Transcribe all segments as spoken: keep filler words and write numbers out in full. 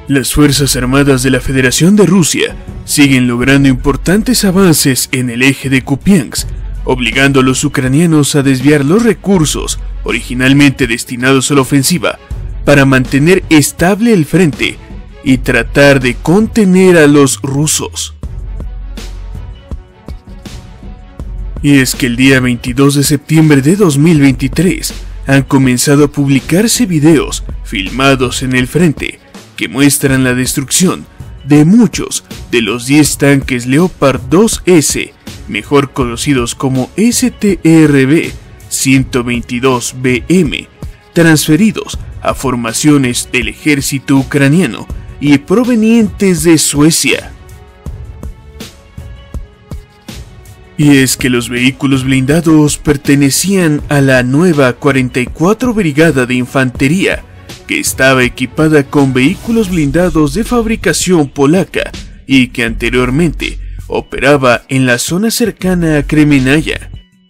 Las Fuerzas Armadas de la Federación de Rusia siguen logrando importantes avances en el eje de Kupiansk, obligando a los ucranianos a desviar los recursos originalmente destinados a la ofensiva para mantener estable el frente y tratar de contener a los rusos. Y es que el día veintidós de septiembre de dos mil veintitrés han comenzado a publicarse videos filmados en el frente que muestran la destrucción de muchos de los diez tanques Leopard dos ese, mejor conocidos como S T R B ciento veintidós B M, transferidos a formaciones del ejército ucraniano y provenientes de Suecia. Y es que los vehículos blindados pertenecían a la nueva cuarenta y cuatro Brigada de Infantería, que estaba equipada con vehículos blindados de fabricación polaca y que anteriormente operaba en la zona cercana a Kremenaya.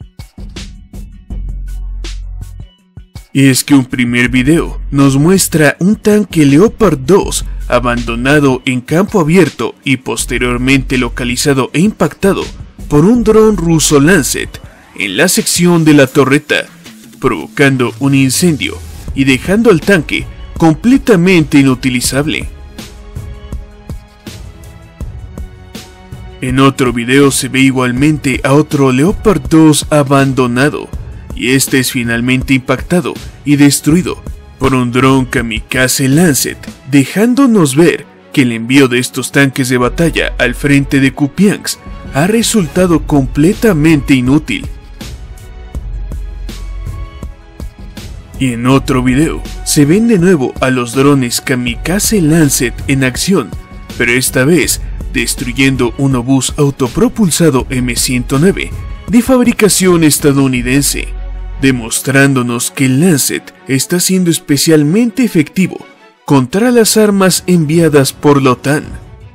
Y es que un primer video nos muestra un tanque Leopard dos abandonado en campo abierto y posteriormente localizado e impactado por un dron ruso Lancet en la sección de la torreta, provocando un incendio y dejando al tanque completamente inutilizable. En otro video se ve igualmente a otro Leopard dos abandonado, y este es finalmente impactado y destruido por un dron kamikaze Lancet, dejándonos ver que el envío de estos tanques de batalla al frente de Kupiansk ha resultado completamente inútil. Y en otro video se ven de nuevo a los drones kamikaze Lancet en acción, pero esta vez destruyendo un obús autopropulsado M ciento nueve de fabricación estadounidense, demostrándonos que el Lancet está siendo especialmente efectivo contra las armas enviadas por la OTAN.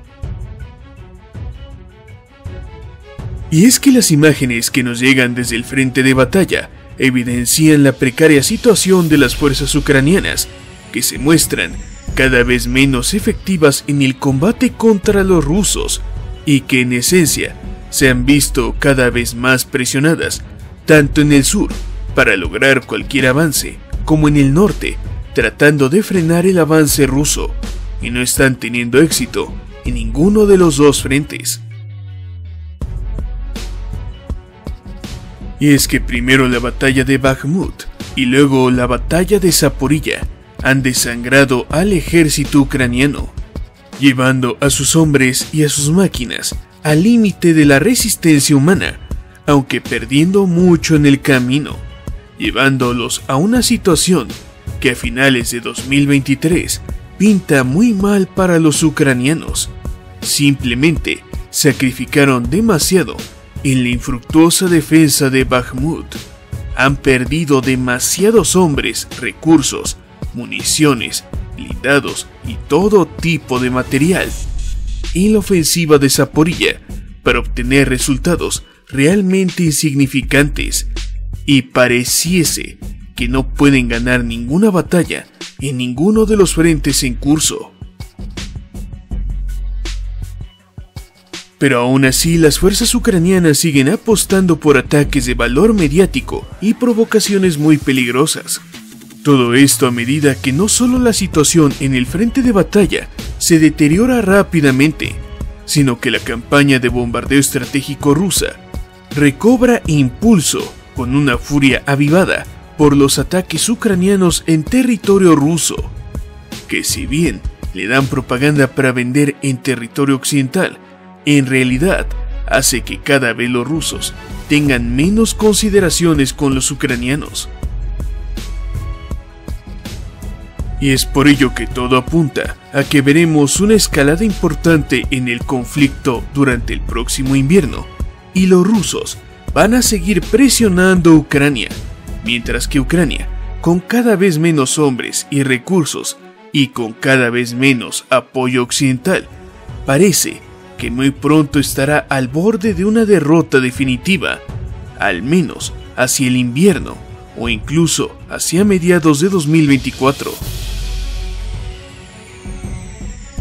Y es que las imágenes que nos llegan desde el frente de batalla evidencian la precaria situación de las fuerzas ucranianas, que se muestran cada vez menos efectivas en el combate contra los rusos y que en esencia se han visto cada vez más presionadas, tanto en el sur para lograr cualquier avance, como en el norte tratando de frenar el avance ruso, y no están teniendo éxito en ninguno de los dos frentes. Y es que primero la batalla de Bakhmut y luego la batalla de Zaporilla han desangrado al ejército ucraniano, llevando a sus hombres y a sus máquinas al límite de la resistencia humana, aunque perdiendo mucho en el camino, llevándolos a una situación que a finales de dos mil veintitrés pinta muy mal para los ucranianos. Simplemente sacrificaron demasiado en la infructuosa defensa de Bakhmut. Han perdido demasiados hombres, recursos, municiones, blindados y todo tipo de material en la ofensiva de Zaporilla para obtener resultados realmente insignificantes, y pareciese que no pueden ganar ninguna batalla en ninguno de los frentes en curso. Pero aún así, las fuerzas ucranianas siguen apostando por ataques de valor mediático y provocaciones muy peligrosas. Todo esto a medida que no solo la situación en el frente de batalla se deteriora rápidamente, sino que la campaña de bombardeo estratégico rusa recobra impulso con una furia avivada por los ataques ucranianos en territorio ruso, que si bien le dan propaganda para vender en territorio occidental, en realidad hace que cada vez los rusos tengan menos consideraciones con los ucranianos. Y es por ello que todo apunta a que veremos una escalada importante en el conflicto durante el próximo invierno, y los rusos van a seguir presionando a Ucrania, mientras que Ucrania, con cada vez menos hombres y recursos y con cada vez menos apoyo occidental, parece que muy pronto estará al borde de una derrota definitiva, al menos hacia el invierno o incluso hacia mediados de dos mil veinticuatro.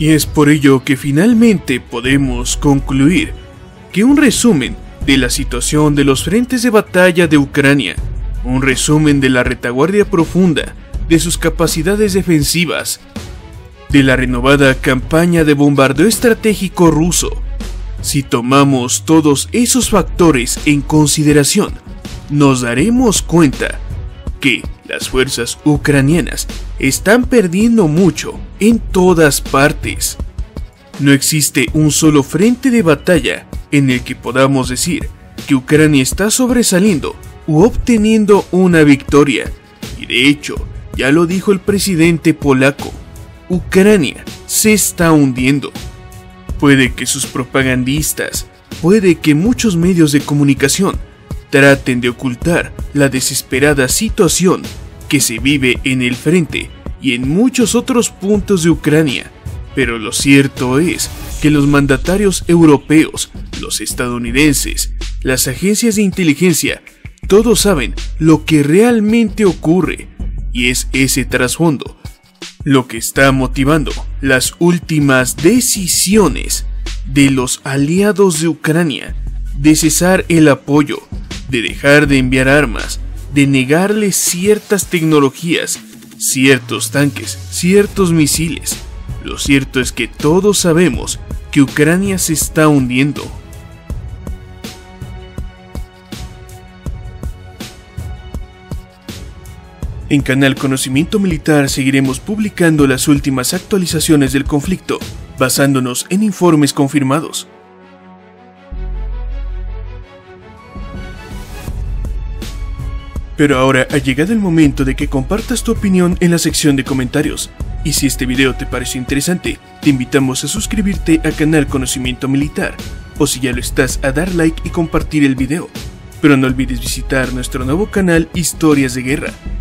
Y es por ello que finalmente podemos concluir que un resumen de la situación de los frentes de batalla de Ucrania, un resumen de la retaguardia profunda, de sus capacidades defensivas, de la renovada campaña de bombardeo estratégico ruso. Si tomamos todos esos factores en consideración, nos daremos cuenta que las fuerzas ucranianas están perdiendo mucho en todas partes. No existe un solo frente de batalla en el que podamos decir que Ucrania está sobresaliendo u obteniendo una victoria. Y de hecho, ya lo dijo el presidente polaco, Ucrania se está hundiendo. Puede que sus propagandistas, puede que muchos medios de comunicación traten de ocultar la desesperada situación que se vive en el frente y en muchos otros puntos de Ucrania, pero lo cierto es que los mandatarios europeos, los estadounidenses, las agencias de inteligencia, todos saben lo que realmente ocurre, y es ese trasfondo lo que está motivando las últimas decisiones de los aliados de Ucrania de cesar el apoyo, de dejar de enviar armas, de negarles ciertas tecnologías, ciertos tanques, ciertos misiles. Lo cierto es que todos sabemos que Ucrania se está hundiendo. En Canal Conocimiento Militar seguiremos publicando las últimas actualizaciones del conflicto, basándonos en informes confirmados. Pero ahora ha llegado el momento de que compartas tu opinión en la sección de comentarios. Y si este video te pareció interesante, te invitamos a suscribirte a Canal Conocimiento Militar, o si ya lo estás, a dar like y compartir el video. Pero no olvides visitar nuestro nuevo canal Historias de Guerra,